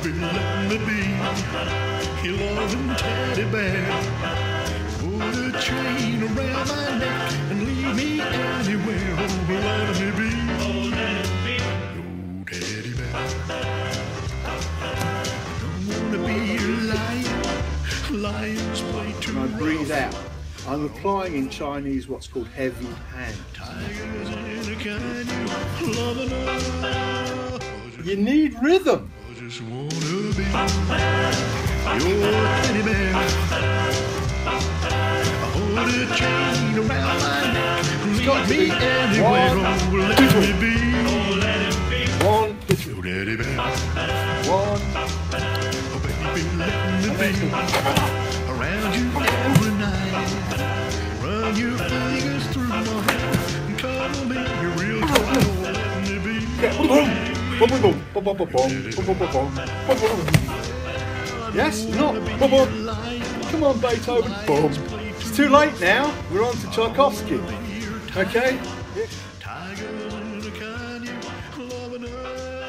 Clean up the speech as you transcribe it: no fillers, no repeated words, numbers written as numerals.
baby, let me be your loving teddy bear. Put a chain around my neck and leave me anywhere. Oh, let me be your teddy bear. Don't wanna be a lion. Lions play too When I breathe rough. out, I'm applying in Chinese what's called heavy hand. Tigers in a canyon, loving her. You need rhythm. I just wanna be your teddy bear. I hold a chain around my neck. got Leave to me be anywhere. one, Oh, let two. me be One, your teddy bear. one. Oh, baby, let me be around you every night. Run your fingers through my hair and cuddle me real close. Oh, let me be. Boom, boom, boom, boom, boom, boom, boom, boom, boom, boom, boom, boom, boom, boom. Yes, not boom, boom. Come on, Beethoven. Boom. It's too late now. We're on to Tchaikovsky. Okay. Tigers in a canyon, loving her.